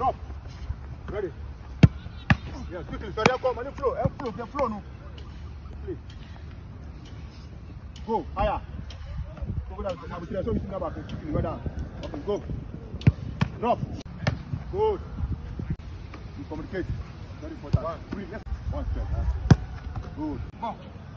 Drop. Ready. Yes, quickly. So come and flow no. Quickly. Go higher. Go down. Now we can show you now back. Quickly go down. Okay, go. Drop. Good. You communicate. Very important. 1, 3. Yes. 1 step. Good. Come on.